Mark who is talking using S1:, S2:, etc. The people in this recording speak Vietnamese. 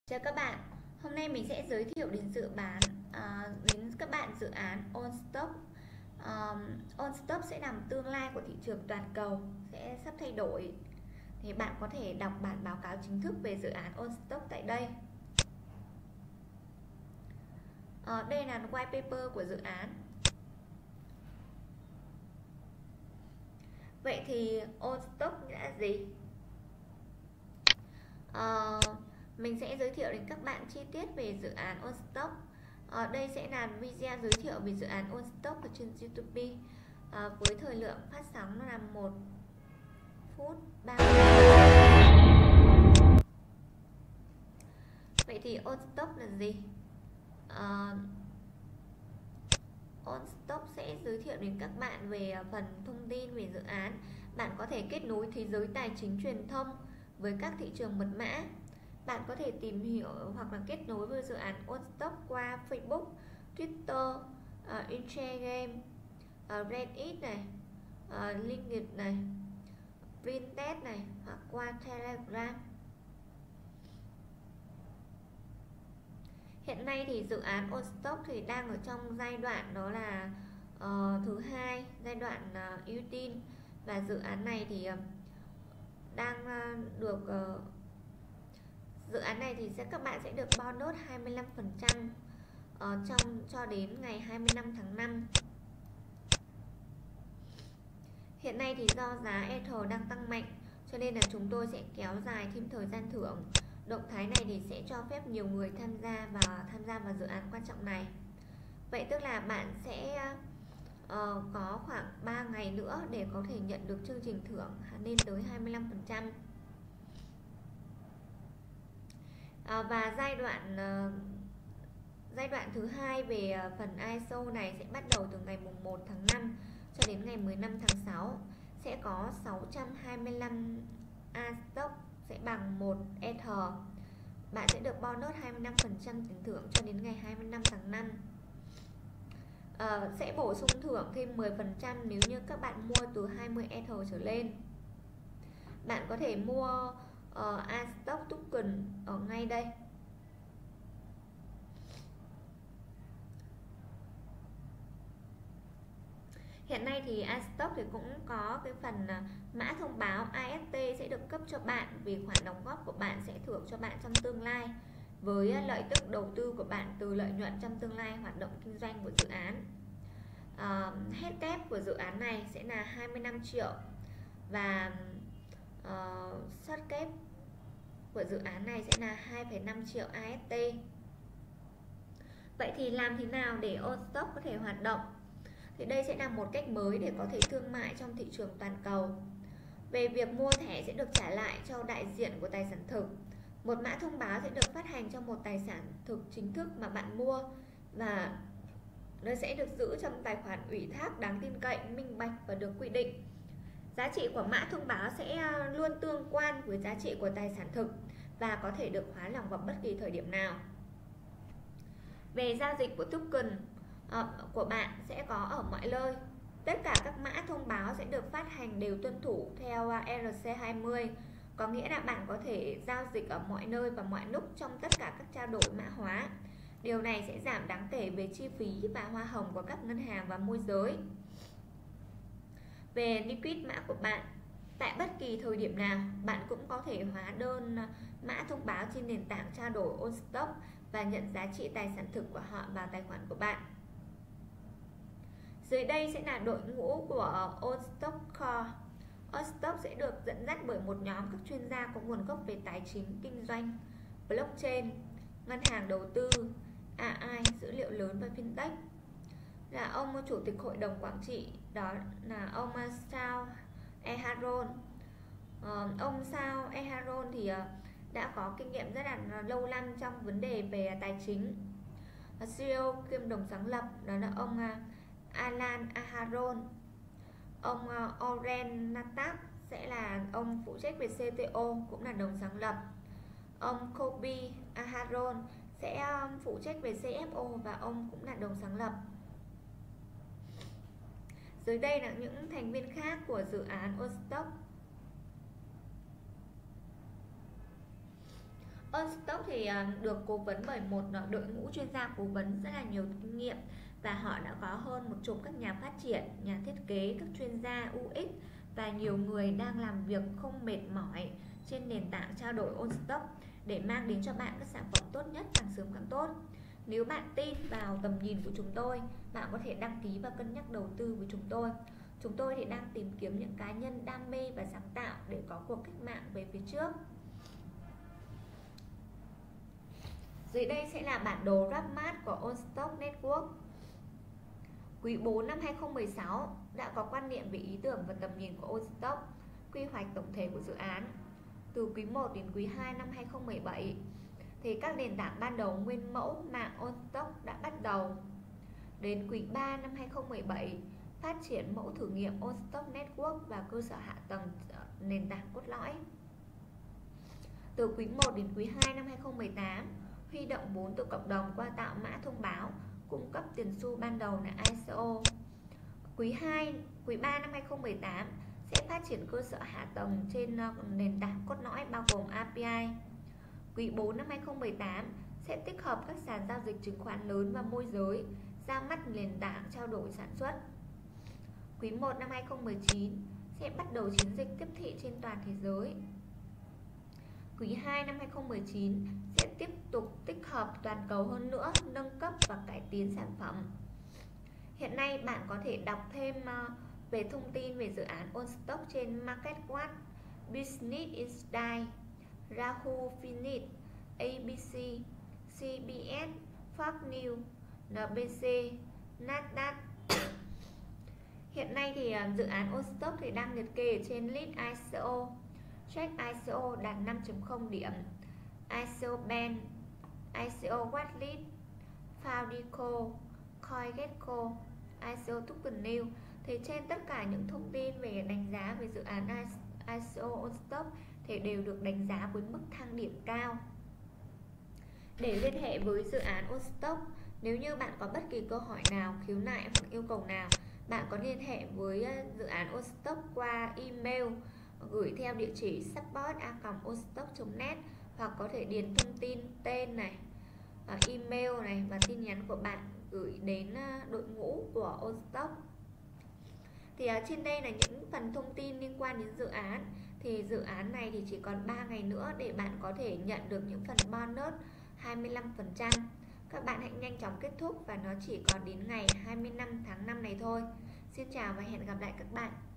S1: Chào các bạn, hôm nay mình sẽ giới thiệu đến các bạn dự án OnStop. OnStop sẽ làm tương lai của thị trường toàn cầu sẽ sắp thay đổi. Thì bạn có thể đọc bản báo cáo chính thức về dự án OnStop tại đây. Đây là white paper của dự án. Vậy thì OnStop là gì? Mình sẽ giới thiệu đến các bạn chi tiết về dự án OnStop. Đây sẽ là video giới thiệu về dự án OnStop ở trên YouTube. Với thời lượng phát sóng nó là 1 phút 30. Vậy thì OnStop là gì? OnStop sẽ giới thiệu đến các bạn về phần thông tin về dự án. Bạn có thể kết nối thế giới tài chính truyền thông với các thị trường mật mã. Bạn có thể tìm hiểu hoặc là kết nối với dự án OnStop qua Facebook, Twitter, Instagram, Reddit này, LinkedIn này, Pinterest này, hoặc qua Telegram. Hiện nay thì dự án OnStop thì đang ở trong giai đoạn đó là thứ hai, giai đoạn ưu tiên, và dự án này thì đang được dự án này thì các bạn sẽ được bonus 25% cho đến ngày 25 tháng 5. Hiện nay thì do giá Ether đang tăng mạnh cho nên là chúng tôi sẽ kéo dài thêm thời gian thưởng. Động thái này thì sẽ cho phép nhiều người tham gia vào dự án quan trọng này. Vậy tức là bạn sẽ có khoảng 3 ngày nữa để có thể nhận được chương trình thưởng lên tới 25%. Và giai đoạn thứ hai về phần ISO này sẽ bắt đầu từ ngày 1 tháng 5 cho đến ngày 15 tháng 6. Sẽ có 625 A-stock sẽ bằng 1 Ether. Bạn sẽ được bonus 25% tiền thưởng cho đến ngày 25 tháng 5. Sẽ bổ sung thưởng thêm 10% nếu như các bạn mua từ 20 Ether trở lên. Bạn có thể mua A-stock token ở ngay đây. Hiện nay thì A-stock thì cũng có cái phần mã thông báo AST sẽ được cấp cho bạn vì khoản đóng góp của bạn sẽ thưởng cho bạn trong tương lai, với lợi tức đầu tư của bạn từ lợi nhuận trong tương lai hoạt động kinh doanh của dự án. Hết kép của dự án này sẽ là 25 triệu và short kép của dự án này sẽ là 2,5 triệu AST. Vậy thì làm thế nào để OnStop có thể hoạt động? Thì đây sẽ là một cách mới để có thể thương mại trong thị trường toàn cầu. Về việc mua thẻ sẽ được trả lại cho đại diện của tài sản thực. Một mã thông báo sẽ được phát hành cho một tài sản thực chính thức mà bạn mua, và nó sẽ được giữ trong tài khoản ủy thác đáng tin cậy, minh bạch và được quy định. Giá trị của mã thông báo sẽ luôn tương quan với giá trị của tài sản thực và có thể được hóa lỏng vào bất kỳ thời điểm nào. Về giao dịch của token của bạn sẽ có ở mọi nơi. Tất cả các mã thông báo sẽ được phát hành đều tuân thủ theo ERC20, có nghĩa là bạn có thể giao dịch ở mọi nơi và mọi lúc trong tất cả các trao đổi mã hóa. Điều này sẽ giảm đáng kể về chi phí và hoa hồng của các ngân hàng và môi giới. Về liquid mã của bạn, tại bất kỳ thời điểm nào bạn cũng có thể hóa đơn mã thông báo trên nền tảng trao đổi OnStop và nhận giá trị tài sản thực của họ vào tài khoản của bạn. Dưới đây sẽ là đội ngũ của OnStop Core. OnStop sẽ được dẫn dắt bởi một nhóm các chuyên gia có nguồn gốc về tài chính, kinh doanh, blockchain, ngân hàng đầu tư, AI, dữ liệu lớn và fintech. Là ông chủ tịch hội đồng quản trị, đó là ông Sao Eharon. Ông Sao Eharon thì đã có kinh nghiệm rất là lâu năm trong vấn đề về tài chính. CEO kiêm đồng sáng lập đó là ông Alan Aharon. Ông Oren Natak sẽ là ông phụ trách về CTO, cũng là đồng sáng lập. Ông Kobe Aharon sẽ phụ trách về CFO và ông cũng là đồng sáng lập. Dưới đây là những thành viên khác của dự án OnStop. OnStock thì được cố vấn bởi một đội ngũ chuyên gia cố vấn rất là nhiều kinh nghiệm, và họ đã có hơn 10 các nhà phát triển, nhà thiết kế, các chuyên gia UX và nhiều người đang làm việc không mệt mỏi trên nền tảng trao đổi OnStock để mang đến cho bạn các sản phẩm tốt nhất, càng sớm càng tốt. Nếu bạn tin vào tầm nhìn của chúng tôi, bạn có thể đăng ký và cân nhắc đầu tư với chúng tôi. Chúng tôi thì đang tìm kiếm những cá nhân đam mê và sáng tạo để có cuộc cách mạng về phía trước. Dưới đây sẽ là bản đồ roadmap của OnStock Network. Quý 4 năm 2016 đã có quan niệm về ý tưởng và tầm nhìn của OnStock, quy hoạch tổng thể của dự án. Từ quý 1 đến quý 2 năm 2017 thì các nền tảng ban đầu nguyên mẫu mạng OnStock đã bắt đầu. Đến quý 3 năm 2017, phát triển mẫu thử nghiệm OnStock Network và cơ sở hạ tầng nền tảng cốt lõi. Từ quý 1 đến quý 2 năm 2018, huy động vốn từ cộng đồng qua tạo mã thông báo, cung cấp tiền xu ban đầu là ICO. Quý 3 năm 2018 sẽ phát triển cơ sở hạ tầng trên nền tảng cốt lõi bao gồm API. Quý 4 năm 2018 sẽ tích hợp các sàn giao dịch chứng khoán lớn và môi giới, ra mắt nền tảng trao đổi sản xuất. Quý 1 năm 2019 sẽ bắt đầu chiến dịch tiếp thị trên toàn thế giới. Quý 2 năm 2019 sẽ tiếp tục tích hợp toàn cầu hơn nữa, nâng cấp và cải tiến sản phẩm. Hiện nay bạn có thể đọc thêm về thông tin về dự án OnStock trên MarketWatch, Business Insider, Yahoo Finance, ABC, CBS, Fox News, NBC, Nasdaq. Hiện nay thì dự án OnStock thì đang liệt kê trên list ICO. Check ICO đạt 5.0 điểm, ICO Band, ICO Watchlist, Foundico, CoinGecko, ICO Token News. Thì trên tất cả những thông tin về đánh giá về dự án ICO OnStock thì đều được đánh giá với mức thang điểm cao. Để liên hệ với dự án OnStock, nếu như bạn có bất kỳ câu hỏi nào, khiếu nại hoặc yêu cầu nào, bạn có liên hệ với dự án OnStock qua email gửi theo địa chỉ support@onstock.net, hoặc có thể điền thông tin tên này, email này và tin nhắn của bạn gửi đến đội ngũ của OnStock. Thì trên đây là những phần thông tin liên quan đến dự án. Thì dự án này thì chỉ còn 3 ngày nữa để bạn có thể nhận được những phần bonus 25%. Các bạn hãy nhanh chóng kết thúc và nó chỉ còn đến ngày 25 tháng 5 này thôi. Xin chào và hẹn gặp lại các bạn.